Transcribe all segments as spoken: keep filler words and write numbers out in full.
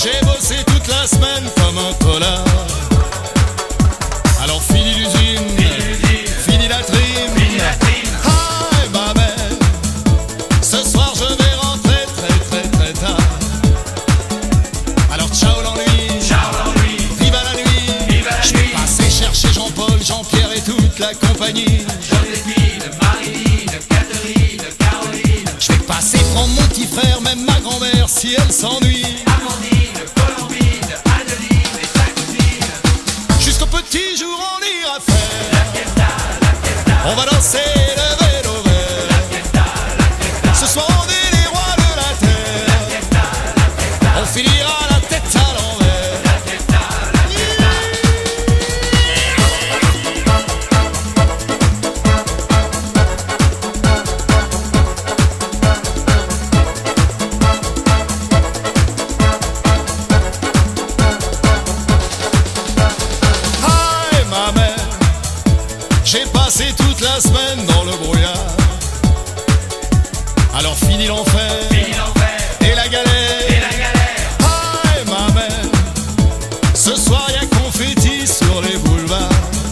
J'ai bossé toute la semaine comme un connard. Alors fini l'usine, fini la trim. Hi ma mère, ce soir je vais rentrer très très très tard. Alors ciao l'ennui, vive à la nuit. Je vais passer chercher Jean-Paul, Jean-Pierre et toute la compagnie. Joséphine, Marilyn, Catherine, Caroline. Je vais passer prendre mon petit frère, même ma grand-mère si elle s'ennuie. Amandine, Colombine, Adeline et sa cousine. Jusqu'au petit jour on ira faire La fiesta, la fiesta. On va danser le vélo vert. La fiesta, la fiesta. Ce soir on est les rois de la terre. La fiesta, la fiesta. On finira la tête à l'envers. La fiesta, la fiesta. Hi ma mère, j'ai passé toute la semaine dans le brouillard. Alors fini l'enfer Fini l'enfer et la galère. et la galère. Hi ma mère, ce soir y'a confetti sur les boulevards.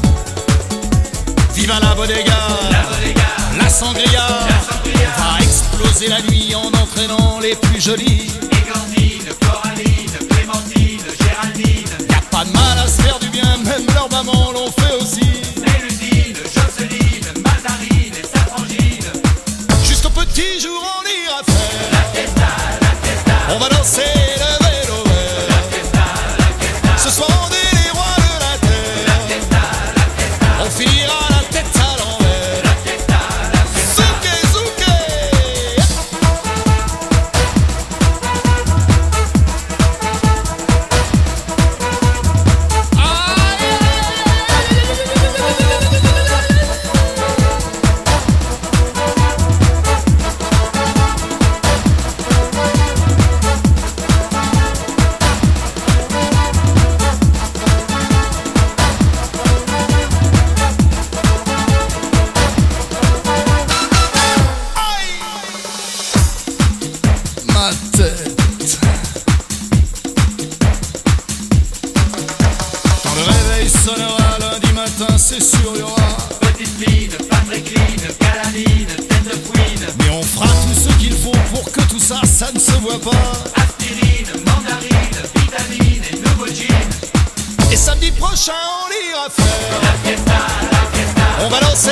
Viva la bodega, La bodega, la sangria, la sangria. va exploser la nuit en entraînant les plus jolis. Égantine, Coraline, Clémentine, Géraldine. Y'a pas de mal à se faire du bien, même leur maman l'ont fait aussi. Méludine, Jocelyne, Mazarine et sa frangine. Jusqu'au petit jour on ira faire La fiesta, la fiesta. On va danser le vélo vert. La fiesta, la fiesta. Ce soir on est les rois de la La terre. fiesta, la fiesta. On finira la tête à l'envers. La fiesta, la fiesta. Zouké, zouké. Aïe. Ma tête. Quand le réveil sonnera lundi matin, c'est sûr y aura. Petite mine, pas très clean, calamine, tête de fouine. Mais on fera tout ce qu'il faut pour que tout ça, ça ne se voit pas. Aspirine, mandarine, vitamine et nouveau jean. Et samedi prochain, on ira faire La fiesta, la fiesta. On va danser